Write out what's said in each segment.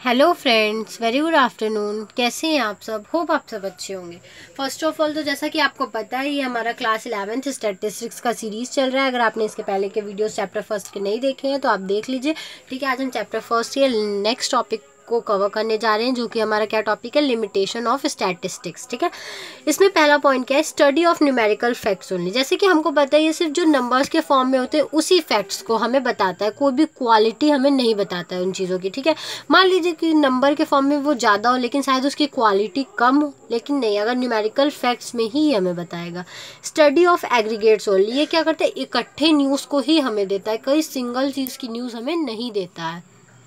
Hello friends, very good afternoon. कैसे हैं आप सब? होप आप सब अच्छे होंगे। फर्स्ट ऑफ ऑल तो जैसा कि आपको पता है, ये हमारा क्लास 11th स्टैटिस्टिक्स का सीरीज़ चल रहा है। अगर आपने इसके पहले के वीडियोस चैप्टर फर्स्ट के नहीं देखे हैं तो आप देख लीजिए। ठीक है, आज हम चैप्टर फर्स्ट के नेक्स्ट टॉपिक को कवर करने जा रहे हैं, जो कि हमारा क्या टॉपिक है, लिमिटेशन ऑफ स्टैटिस्टिक्स। ठीक है, इसमें पहला पॉइंट क्या है, study of numerical facts only. जैसे कि हमको पता है, ये सिर्फ जो नंबर्स के फॉर्म में होते हैं उसी फैक्ट्स को हमें बताता है, कोई भी क्वालिटी हमें नहीं बताता है उन चीज़ों की। ठीक है, मान लीजिए कि नंबर के फॉर्म में वो ज़्यादा हो लेकिन शायद उसकी क्वालिटी कम हो, लेकिन नहीं, अगर न्यूमेरिकल फैक्ट्स में ही हमें बताएगा। स्टडी ऑफ एग्रीगेट्स ओनली, ये क्या करते हैं, इकट्ठे न्यूज़ को ही हमें देता है, कोई सिंगल चीज़ की न्यूज़ हमें नहीं देता है।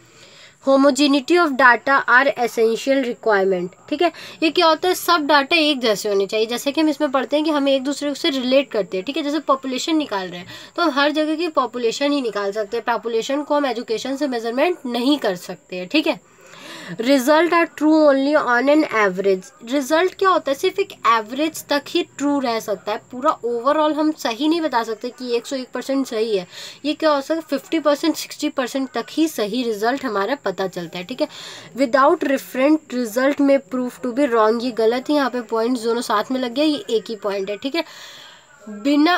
Homogeneity of data are essential requirement. ठीक है, ये क्या होता है, सब डाटा एक जैसे होने चाहिए। जैसे कि हम इसमें पढ़ते हैं कि हमें एक दूसरे से रिलेट करते हैं। ठीक है, जैसे पॉपुलेशन निकाल रहे हैं तो हम हर जगह की पॉपुलेशन ही निकाल सकते हैं, पॉपुलेशन को हम एजुकेशन से मेजरमेंट नहीं कर सकते हैं। ठीक है, result are true only on an average. Result क्या होता है, सिर्फ एक एवरेज तक ही ट्रू रह सकता है, पूरा ओवरऑल हम सही नहीं बता सकते कि 101% सही है। ये क्या हो सकता है, 50% 60% तक ही सही रिजल्ट हमारा पता चलता है। ठीक है, विदाउट रिफरेंट रिजल्ट में प्रूफ टू बी रॉन्ग, ये गलत है। यहाँ पे पॉइंट्स दोनों साथ में लग गया, ये एक ही पॉइंट है। ठीक है, बिना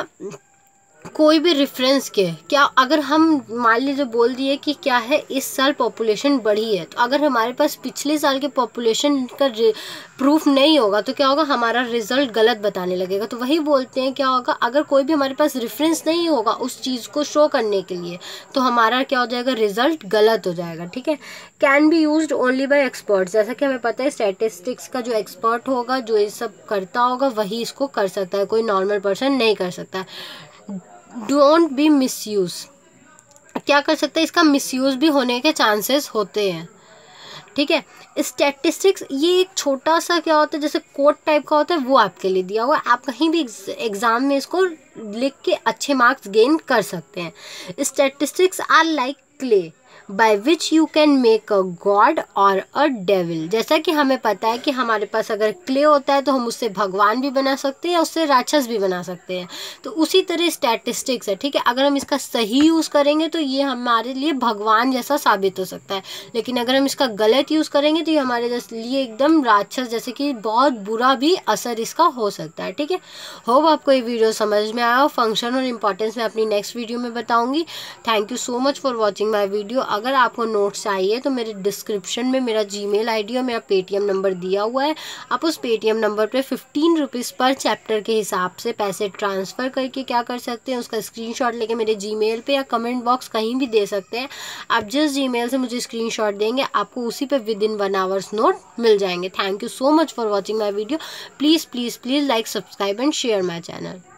कोई भी रेफरेंस के, क्या अगर हम मान लीजिए बोल दिए कि क्या है, इस साल पॉपुलेशन बढ़ी है, तो अगर हमारे पास पिछले साल के पॉपुलेशन का प्रूफ नहीं होगा तो क्या होगा, हमारा रिजल्ट गलत बताने लगेगा। तो वही बोलते हैं, क्या होगा, अगर कोई भी हमारे पास रेफरेंस नहीं होगा उस चीज़ को शो करने के लिए, तो हमारा क्या हो जाएगा, रिजल्ट गलत हो जाएगा। ठीक है, can be used only by experts. जैसा कि हमें पता है, स्टैटिस्टिक्स का जो एक्सपर्ट होगा, जो ये सब करता होगा, वही इसको कर सकता है, कोई नॉर्मल पर्सन नहीं कर सकता है। डोंट बी मिसयूज, क्या कर सकते हैं, इसका मिसयूज भी होने के चांसेस होते हैं। ठीक है, स्टैटिस्टिक्स ये एक छोटा सा क्या होता है, जैसे कोड टाइप का होता है, वो आपके लिए दिया हुआ है, आप कहीं भी एग्जाम में इसको लिख के अच्छे मार्क्स गेन कर सकते हैं। Statistics are like clay by which you can make a god or a devil. जैसा कि हमें पता है कि हमारे पास अगर क्ले होता है तो हम उससे भगवान भी बना सकते हैं या उससे राक्षस भी बना सकते हैं, तो उसी तरह स्टैटिस्टिक्स है। ठीक है, अगर हम इसका सही यूज़ करेंगे तो ये हमारे लिए भगवान जैसा साबित हो सकता है, लेकिन अगर हम इसका गलत यूज़ करेंगे तो ये हमारे लिए एकदम राक्षस जैसे कि बहुत बुरा भी असर इसका हो सकता है। ठीक है, होप आपको ये वीडियो समझ में आया हो। फंक्शन और इंपॉर्टेंस मैं अपनी नेक्स्ट वीडियो में बताऊंगी। Thank you so much for watching my video. अगर आपको नोट्स चाहिए तो मेरे डिस्क्रिप्शन में मेरा जीमेल आईडी और मेरा पेटीएम नंबर दिया हुआ है। आप उस पेटीएम नंबर पे 15 रुपीज़ पर चैप्टर के हिसाब से पैसे ट्रांसफ़र करके क्या कर सकते हैं, उसका स्क्रीनशॉट लेके मेरे जीमेल पे या कमेंट बॉक्स कहीं भी दे सकते हैं। आप जिस जीमेल से मुझे स्क्रीनशॉट देंगे, आपको उसी पे विदिन 1 आवर्स नोट मिल जाएंगे। Thank you so much for watching my video. Please please please like, subscribe and share my channel.